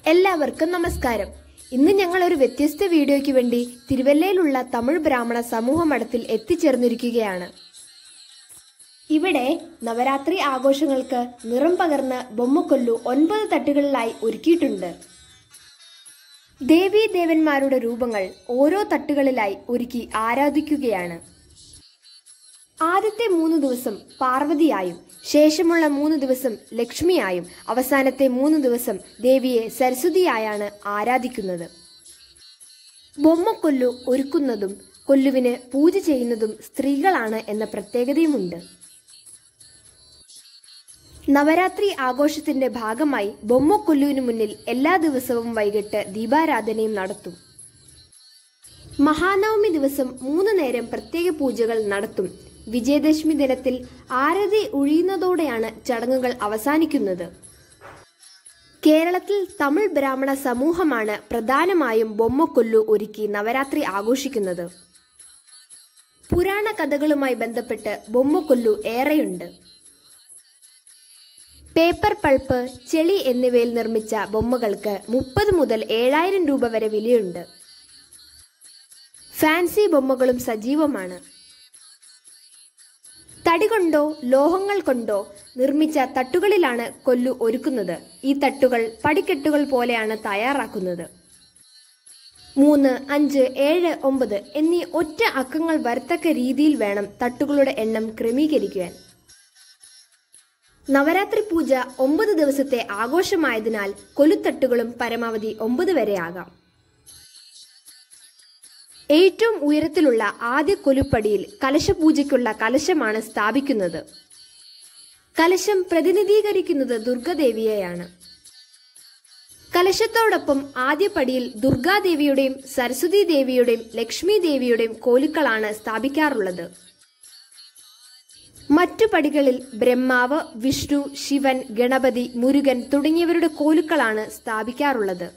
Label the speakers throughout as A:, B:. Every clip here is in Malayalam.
A: എല്ലാവർക്കും നമസ്കാരം. ഇന്ന് ഞങ്ങൾ ഒരു വ്യത്യസ്ത വീഡിയോയ്ക്ക് വേണ്ടി തിരുവല്ലയിലുള്ള തമിഴ് ബ്രാഹ്മണ സമൂഹ മഠത്തിൽ എത്തിച്ചേർന്നിരിക്കുകയാണ്. ഇവിടെ നവരാത്രി ആഘോഷങ്ങൾക്ക് നിറം പകർന്ന് ബൊമ്മക്കൊല്ലു 9 തട്ടുകളിലായി ഒരുക്കിയിട്ടുണ്ട്. ദേവീ ദേവന്മാരുടെ രൂപങ്ങൾ ഓരോ തട്ടുകളിലായി ഒരുക്കി ആരാധിക്കുകയാണ്. ആദ്യത്തെ 3 ദിവസം പാർവതിയായും ശേഷമുള്ള 3 ദിവസം ലക്ഷ്മിയായും അവസാനത്തെ 3 ദിവസം ദേവിയെ സരസ്വതിയായാണ് ആരാധിക്കുന്നത്. ബൊമ്മക്കൊല്ലു ഒരുക്കുന്നതും കൊല്ലുവിന് പൂജ ചെയ്യുന്നതും സ്ത്രീകളാണ് എന്ന പ്രത്യേകതയുമുണ്ട്. നവരാത്രി ആഘോഷത്തിന്റെ ഭാഗമായി ബൊമ്മക്കൊല്ലുവിന് മുന്നിൽ എല്ലാ ദിവസവും വൈകിട്ട് ദീപാരാധനയും നടത്തും. മഹാനവമി ദിവസം 3 നേരം പ്രത്യേക പൂജകൾ നടത്തും. വിജയദശമി ദിനത്തിൽ ആരതി ഒഴിയുന്നതോടെയാണ് ചടങ്ങുകൾ അവസാനിക്കുന്നത്. കേരളത്തിൽ തമിഴ് ബ്രാഹ്മണ സമൂഹമാണ് പ്രധാനമായും ബൊമ്മക്കൊല്ലു ഒരുക്കി നവരാത്രി ആഘോഷിക്കുന്നത്. പുരാണ കഥകളുമായി ബന്ധപ്പെട്ട് ബൊമ്മക്കൊല്ലു ഏറെയുണ്ട്. പേപ്പർ പൾപ്പ്, ചെളി എന്നിവയിൽ നിർമ്മിച്ച ബൊമ്മകൾക്ക് 30 മുതൽ 7000 രൂപ വരെ വിലയുണ്ട്. ഫാൻസി ബൊമ്മകളും സജീവമാണ്. തടി കൊണ്ടോ ലോഹങ്ങൾ കൊണ്ടോ നിർമ്മിച്ച തട്ടുകളിലാണ് കൊല്ലു ഒരുക്കുന്നത്. ഈ തട്ടുകൾ പടിക്കെട്ടുകൾ പോലെയാണ് തയ്യാറാക്കുന്നത്. 3, 5, 7, 9 എന്നീ ഒറ്റ അക്കങ്ങൾ വരത്തക്ക രീതിയിൽ വേണം തട്ടുകളുടെ എണ്ണം ക്രമീകരിക്കുവാൻ. നവരാത്രി പൂജ 9 ദിവസത്തെ ആഘോഷമായതിനാൽ കൊലുത്തട്ടുകളും പരമാവധി 9 വരെ ആകാം. ഏറ്റവും ഉയരത്തിലുള്ള ആദ്യ കൊലുപ്പടിയിൽ കലശപൂജയ്ക്കുള്ള കലശമാണ് സ്ഥാപിക്കുന്നത്. കലശം പ്രതിനിധീകരിക്കുന്നത് ദുർഗാദേവിയെയാണ്. കലശത്തോടൊപ്പം ആദ്യ പടിയിൽ ദുർഗാദേവിയുടെയും സരസ്വതി ദേവിയുടെയും ലക്ഷ്മി ദേവിയുടെയും കോലുക്കളാണ് സ്ഥാപിക്കാറുള്ളത്. മറ്റു പടികളിൽ ബ്രഹ്മാവ്, വിഷ്ണു, ശിവൻ, ഗണപതി, മുരുകൻ തുടങ്ങിയവരുടെ കോലുക്കളാണ് സ്ഥാപിക്കാറുള്ളത്.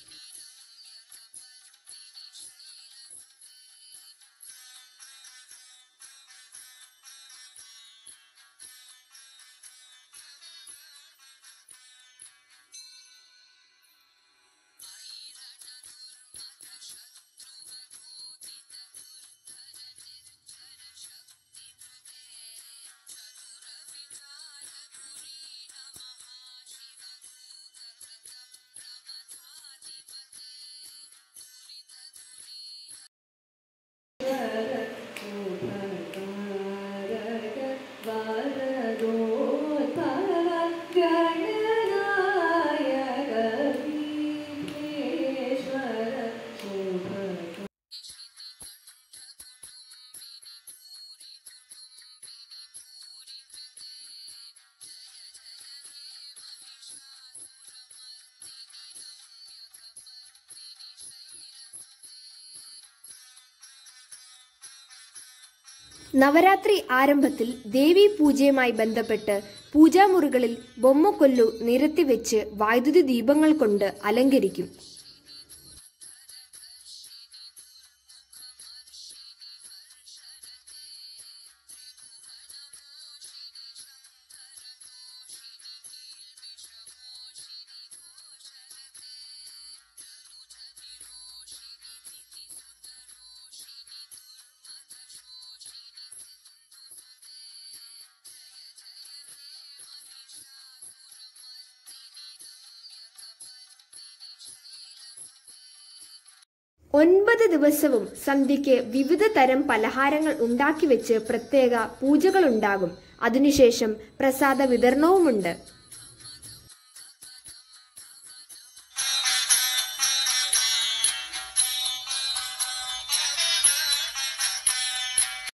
A: നവരാത്രി ആരംഭത്തിൽ ദേവീ പൂജയുമായി ബന്ധപ്പെട്ട് പൂജാമുറികളിൽ ബൊമ്മക്കൊല്ലു നിരത്തിവെച്ച് വൈദ്യുതി ദീപങ്ങൾ കൊണ്ട് അലങ്കരിക്കും. ഒൻപത് ദിവസവും സന്ധ്യയ്ക്ക് വിവിധ തരം പലഹാരങ്ങൾ ഉണ്ടാക്കി വെച്ച് പ്രത്യേക പൂജകളുണ്ടാകും. അതിനുശേഷം പ്രസാദ വിതരണവുമുണ്ട്.